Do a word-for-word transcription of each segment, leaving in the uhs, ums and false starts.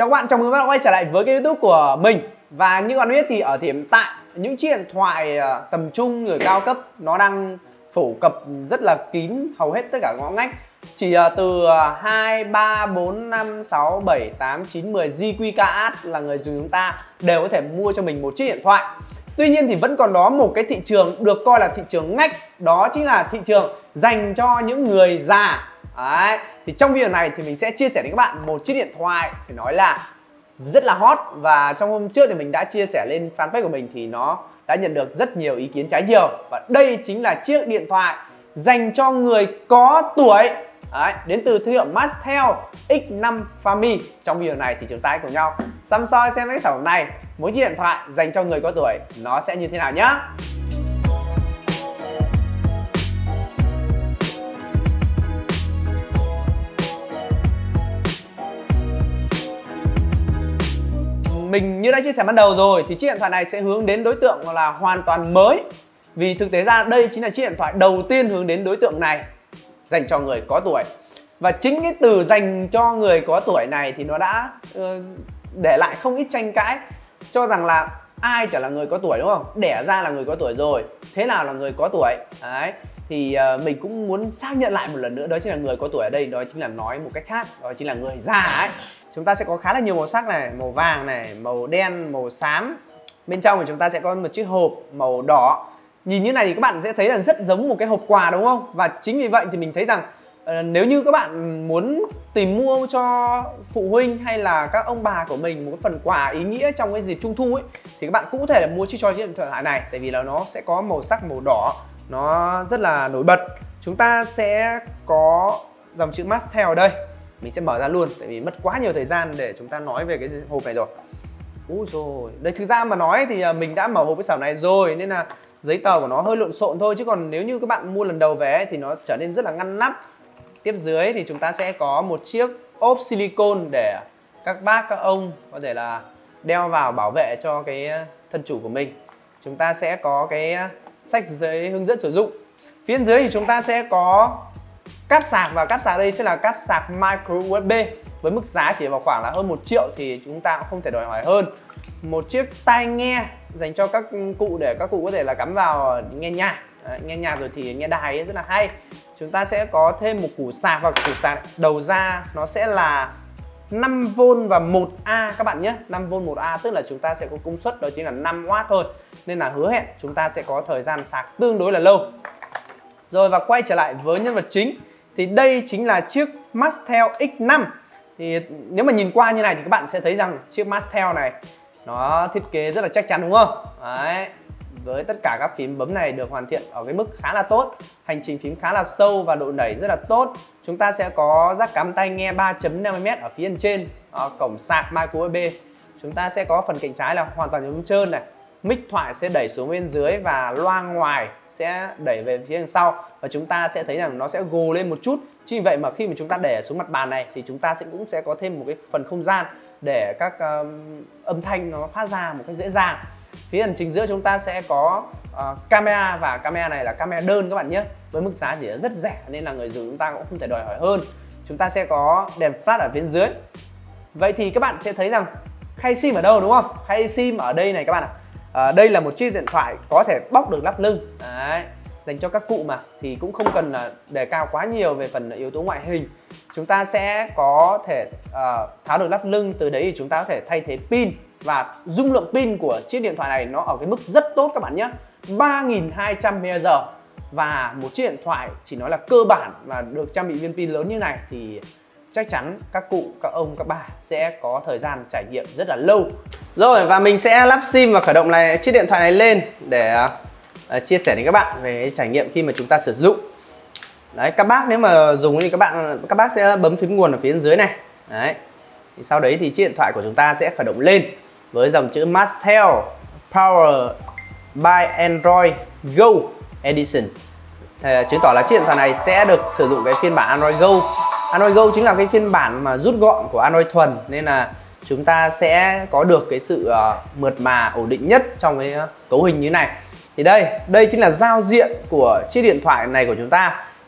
Chào các bạn, chào mừng các bạn quay trở lại với cái YouTube của mình. Và như các bạn biết thì ở hiện tại những chiếc điện thoại tầm trung rồi cao cấp nó đang phổ cập rất là kín hầu hết tất cả ngõ ngách. Chỉ từ hai, ba, bốn, năm, sáu, bảy, tám, chín, mười gi quy ca át là người dùng chúng ta đều có thể mua cho mình một chiếc điện thoại. Tuy nhiên thì vẫn còn đó một cái thị trường được coi là thị trường ngách, đó chính là thị trường dành cho những người già. Đấy. Thì trong video này thì mình sẽ chia sẻ đến các bạn một chiếc điện thoại phải nói là rất là hot. Và trong hôm trước thì mình đã chia sẻ lên fanpage của mình thì nó đã nhận được rất nhiều ý kiến trái chiều. Và đây chính là chiếc điện thoại dành cho người có tuổi. Đấy, đến từ thương hiệu Mastel X năm Family. Trong video này thì chúng ta hãy cùng nhau săm soi xem cái sản phẩm này, mỗi chiếc điện thoại dành cho người có tuổi nó sẽ như thế nào nhá. Mình như đã chia sẻ ban đầu rồi thì chiếc điện thoại này sẽ hướng đến đối tượng là hoàn toàn mới. Vì thực tế ra đây chính là chiếc điện thoại đầu tiên hướng đến đối tượng này, dành cho người có tuổi. Và chính cái từ dành cho người có tuổi này thì nó đã uh, để lại không ít tranh cãi, cho rằng là ai chả là người có tuổi, đúng không? Đẻ ra là người có tuổi rồi, thế nào là người có tuổi? Đấy. Thì uh, mình cũng muốn xác nhận lại một lần nữa, đó chính là người có tuổi ở đây, đó chính là nói một cách khác, đó chính là người già ấy. Chúng ta sẽ có khá là nhiều màu sắc này, màu vàng này, màu đen, màu xám. Bên trong thì chúng ta sẽ có một chiếc hộp màu đỏ. Nhìn như này thì các bạn sẽ thấy là rất giống một cái hộp quà, đúng không? Và chính vì vậy thì mình thấy rằng uh, nếu như các bạn muốn tìm mua cho phụ huynh hay là các ông bà của mình một cái phần quà ý nghĩa trong cái dịp Trung thu ấy, thì các bạn cũng có thể là mua chiếc cho chiếc điện thoại này. Tại vì là nó sẽ có màu sắc màu đỏ, nó rất là nổi bật. Chúng ta sẽ có dòng chữ Mastel ở đây. Mình sẽ mở ra luôn, tại vì mất quá nhiều thời gian để chúng ta nói về cái hộp này rồi. Úi rồi, đây thực ra mà nói thì mình đã mở hộp cái sản này rồi, nên là giấy tờ của nó hơi lộn xộn thôi. Chứ còn nếu như các bạn mua lần đầu về thì nó trở nên rất là ngăn nắp. Tiếp dưới thì chúng ta sẽ có một chiếc ốp silicone để các bác, các ông có thể là đeo vào bảo vệ cho cái thân chủ của mình. Chúng ta sẽ có cái sách giấy hướng dẫn sử dụng. Phía dưới thì chúng ta sẽ có cáp sạc, và cáp sạc đây sẽ là cáp sạc micro u ét bê với mức giá chỉ vào khoảng là hơn một triệu thì chúng ta cũng không thể đòi hỏi hơn. Một chiếc tai nghe dành cho các cụ để các cụ có thể là cắm vào nghe nhạc. Đấy, nghe nhạc rồi thì nghe đài ấy rất là hay. Chúng ta sẽ có thêm một củ sạc, và củ sạc đầu ra nó sẽ là năm vôn và một A các bạn nhé. năm vôn một A tức là chúng ta sẽ có công suất đó chính là năm oát thôi. Nên là hứa hẹn chúng ta sẽ có thời gian sạc tương đối là lâu. Rồi, và quay trở lại với nhân vật chính thì đây chính là chiếc Mastel X năm. Thì nếu mà nhìn qua như này thì các bạn sẽ thấy rằng chiếc Mastel này nó thiết kế rất là chắc chắn, đúng không? Đấy. Với tất cả các phím bấm này được hoàn thiện ở cái mức khá là tốt, hành trình phím khá là sâu và độ nảy rất là tốt. Chúng ta sẽ có jack cắm tai nghe ba chấm năm mươi mét ở phía bên trên, à, cổng sạc micro u ét bê. Chúng ta sẽ có phần cạnh trái là hoàn toàn chống trơn này, mic thoại sẽ đẩy xuống bên dưới và loa ngoài sẽ đẩy về phía đằng sau, và chúng ta sẽ thấy rằng nó sẽ gồ lên một chút. Chính vì vậy mà khi mà chúng ta để xuống mặt bàn này thì chúng ta sẽ cũng sẽ có thêm một cái phần không gian để các um, âm thanh nó phát ra một cách dễ dàng. Phía phần chính giữa chúng ta sẽ có uh, camera, và camera này là camera đơn các bạn nhé, với mức giá chỉ rất rẻ nên là người dùng chúng ta cũng không thể đòi hỏi hơn. Chúng ta sẽ có đèn flash ở phía dưới. Vậy thì các bạn sẽ thấy rằng khay sim ở đâu, đúng không? Khay sim ở đây này các bạn ạ. À, đây là một chiếc điện thoại có thể bóc được lắp lưng. Đấy, dành cho các cụ mà thì cũng không cần là đề cao quá nhiều về phần yếu tố ngoại hình. Chúng ta sẽ có thể uh, tháo được lắp lưng, từ đấy thì chúng ta có thể thay thế pin, và dung lượng pin của chiếc điện thoại này nó ở cái mức rất tốt các bạn nhé, ba nghìn hai trăm mAh. Và một chiếc điện thoại chỉ nói là cơ bản và được trang bị viên pin lớn như này thì chắc chắn các cụ, các ông, các bà sẽ có thời gian trải nghiệm rất là lâu. Rồi, và mình sẽ lắp sim và khởi động lại chiếc điện thoại này lên để uh, chia sẻ đến các bạn về trải nghiệm khi mà chúng ta sử dụng. Đấy, các bác nếu mà dùng thì các bạn các bác sẽ bấm phím nguồn ở phía dưới này. Đấy. Thì sau đấy thì chiếc điện thoại của chúng ta sẽ khởi động lên với dòng chữ Mastel Power by Android Go Edition. Thì chứng tỏ là chiếc điện thoại này sẽ được sử dụng cái phiên bản Android Go. Android Go chính là cái phiên bản mà rút gọn của Android thuần, nên là chúng ta sẽ có được cái sự uh, mượt mà ổn định nhất trong cái uh, cấu hình như này. Thì đây, đây chính là giao diện của chiếc điện thoại này của chúng ta.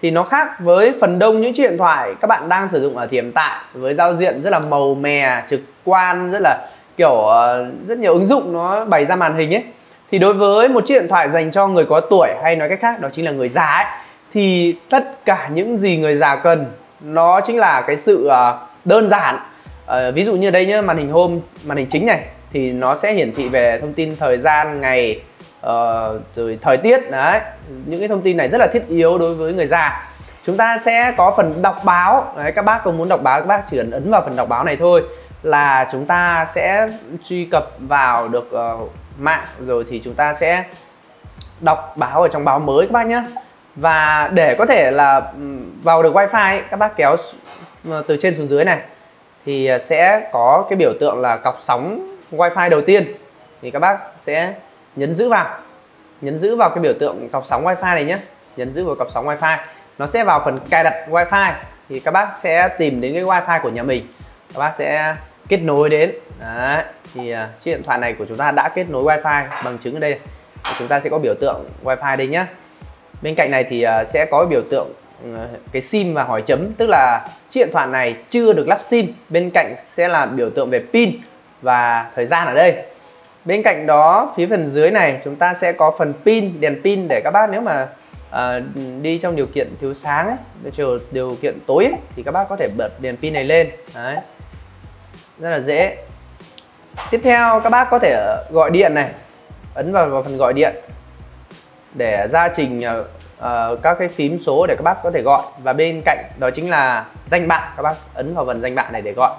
thì nó khác với phần đông những chiếc điện thoại các bạn đang sử dụng ở hiện tại, với giao diện rất là màu mè, trực quan, rất là kiểu uh, rất nhiều ứng dụng nó bày ra màn hình ấy. Thì đối với một chiếc điện thoại dành cho người có tuổi, hay nói cách khác đó chính là người già ấy, thì tất cả những gì người già cần nó chính là cái sự uh, đơn giản. uh, Ví dụ như đây nhá, màn hình home, màn hình chính này thì nó sẽ hiển thị về thông tin thời gian, ngày, uh, rồi thời tiết đấy. Những cái thông tin này rất là thiết yếu đối với người già. Chúng ta sẽ có phần đọc báo đấy, các bác có muốn đọc báo các bác chỉ cần ấn vào phần đọc báo này thôi là chúng ta sẽ truy cập vào được uh, mạng, rồi thì chúng ta sẽ đọc báo ở trong báo mới các bác nhé. Và để có thể là vào được wifi ấy, các bác kéo từ trên xuống dưới này thì sẽ có cái biểu tượng là cọc sóng wifi đầu tiên, thì các bác sẽ nhấn giữ vào nhấn giữ vào cái biểu tượng cọc sóng wifi này nhé, nhấn giữ vào cọc sóng wifi, nó sẽ vào phần cài đặt wifi. Thì các bác sẽ tìm đến cái wifi của nhà mình, các bác sẽ kết nối đến. Đấy, thì uh, chiếc điện thoại này của chúng ta đã kết nối wifi, bằng chứng ở đây chúng ta sẽ có biểu tượng wifi đây nhé. Bên cạnh này thì uh, sẽ có biểu tượng uh, cái sim và hỏi chấm, tức là chiếc điện thoại này chưa được lắp sim. Bên cạnh sẽ là biểu tượng về pin và thời gian ở đây. Bên cạnh đó phía phần dưới này chúng ta sẽ có phần pin, đèn pin để các bác nếu mà uh, đi trong điều kiện thiếu sáng ấy, điều, điều kiện tối ấy, thì các bác có thể bật đèn pin này lên. Đấy, rất là dễ. Tiếp theo các bác có thể gọi điện này, ấn vào, vào phần gọi điện để ra trình uh, uh, các cái phím số để các bác có thể gọi. Và bên cạnh đó chính là danh bạ, các bác ấn vào phần danh bạ này để gọi.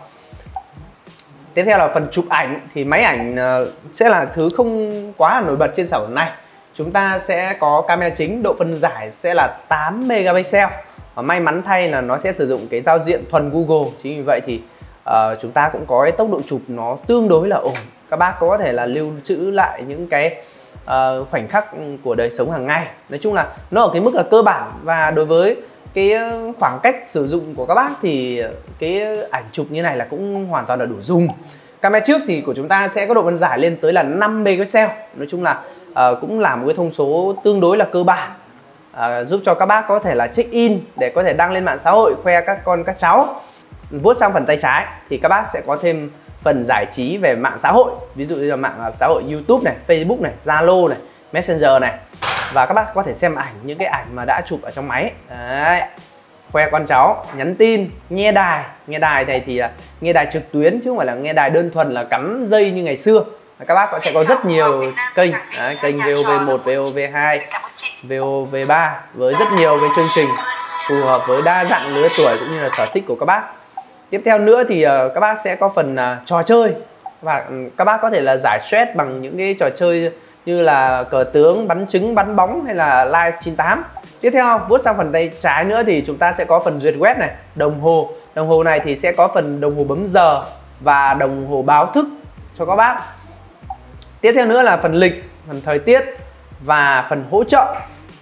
Tiếp theo là phần chụp ảnh, thì máy ảnh uh, sẽ là thứ không quá là nổi bật trên sản phẩm này. Chúng ta sẽ có camera chính, độ phân giải sẽ là tám megapixel, và may mắn thay là nó sẽ sử dụng cái giao diện thuần Google. Chính vì vậy thì uh, chúng ta cũng có cái tốc độ chụp nó tương đối là ổn. Các bác có thể là lưu trữ lại những cái uh, khoảnh khắc của đời sống hàng ngày. Nói chung là nó ở cái mức là cơ bản, và đối với cái khoảng cách sử dụng của các bác thì cái ảnh chụp như này là cũng hoàn toàn là đủ dùng. Camera trước thì của chúng ta sẽ có độ phân giải lên tới là năm megapixel. Nói chung là uh, cũng là một cái thông số tương đối là cơ bản, uh, giúp cho các bác có thể là check in để có thể đăng lên mạng xã hội, khoe các con các cháu. Vuốt sang phần tay trái thì các bác sẽ có thêm phần giải trí về mạng xã hội, ví dụ như là mạng xã hội YouTube này, Facebook này, Zalo này, Messenger này. Và các bác có thể xem ảnh, những cái ảnh mà đã chụp ở trong máy. Đấy, khoe con cháu, nhắn tin, nghe đài. Nghe đài này thì là nghe đài trực tuyến chứ không phải là nghe đài đơn thuần là cắm dây như ngày xưa. Các bác sẽ có rất nhiều kênh. Đấy, kênh vê o vê một, vê o vê hai, vê o vê ba với rất nhiều cái chương trình phù hợp với đa dạng lứa tuổi cũng như là sở thích của các bác. Tiếp theo nữa thì uh, các bác sẽ có phần uh, trò chơi, và um, các bác có thể là giải stress bằng những cái trò chơi như là cờ tướng, bắn trứng, bắn bóng hay là Live chín tám. Tiếp theo vuốt sang phần tay trái nữa thì chúng ta sẽ có phần duyệt web này, đồng hồ. Đồng hồ này thì sẽ có phần đồng hồ bấm giờ và đồng hồ báo thức cho các bác. Tiếp theo nữa là phần lịch, phần thời tiết và phần hỗ trợ.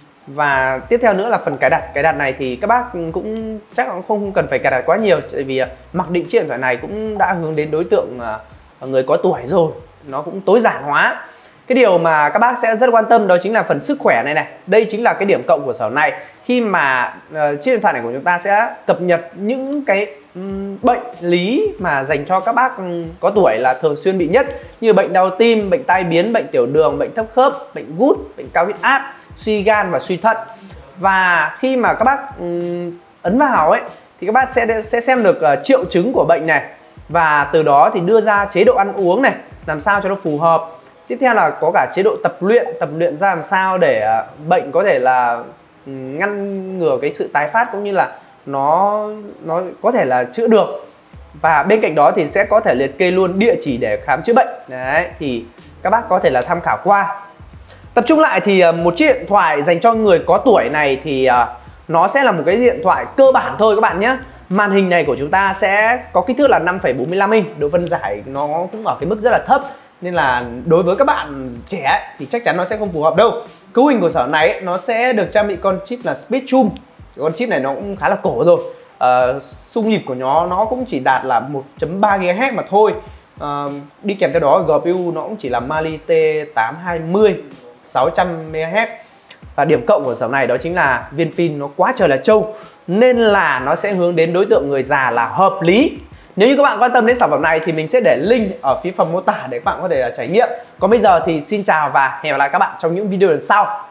Và tiếp theo nữa là phần cài đặt. Cài đặt này thì các bác cũng chắc cũng không cần phải cài đặt quá nhiều, tại vì mặc định chiếc điện thoại này cũng đã hướng đến đối tượng người có tuổi rồi, nó cũng tối giản hóa. Cái điều mà các bác sẽ rất quan tâm đó chính là phần sức khỏe này này. Đây chính là cái điểm cộng của sản phẩm này, khi mà uh, chiếc điện thoại này của chúng ta sẽ cập nhật những cái um, bệnh lý mà dành cho các bác um, có tuổi là thường xuyên bị nhất, như bệnh đau tim, bệnh tai biến, bệnh tiểu đường, bệnh thấp khớp, bệnh gút, bệnh cao huyết áp, suy gan và suy thận. Và khi mà các bác um, ấn vào ấy thì các bác sẽ sẽ xem được uh, triệu chứng của bệnh này, và từ đó thì đưa ra chế độ ăn uống này làm sao cho nó phù hợp. Tiếp theo là có cả chế độ tập luyện, tập luyện ra làm sao để uh, bệnh có thể là um, ngăn ngừa cái sự tái phát, cũng như là nó nó có thể là chữa được. Và bên cạnh đó thì sẽ có thể liệt kê luôn địa chỉ để khám chữa bệnh. Đấy, thì các bác có thể là tham khảo qua. Tập trung lại thì uh, một chiếc điện thoại dành cho người có tuổi này thì uh, nó sẽ là một cái điện thoại cơ bản thôi các bạn nhé. Màn hình này của chúng ta sẽ có kích thước là năm phẩy bốn mươi lăm inch, độ phân giải nó cũng ở cái mức rất là thấp, nên là đối với các bạn trẻ thì chắc chắn nó sẽ không phù hợp đâu. Cấu hình của sản phẩm này nó sẽ được trang bị con chip là Speedchum. Con chip này nó cũng khá là cổ rồi. Uh, xung nhịp của nó nó cũng chỉ đạt là một chấm ba gigahertz mà thôi. Uh, đi kèm theo đó giê pê u nó cũng chỉ là Mali T tám hai mươi sáu trăm mê ga héc. Và điểm cộng của sản phẩm này đó chính là viên pin nó quá trời là trâu, nên là nó sẽ hướng đến đối tượng người già là hợp lý. Nếu như các bạn quan tâm đến sản phẩm này thì mình sẽ để link ở phía phần mô tả để các bạn có thể trải nghiệm. Còn bây giờ thì xin chào và hẹn gặp lại các bạn trong những video lần sau.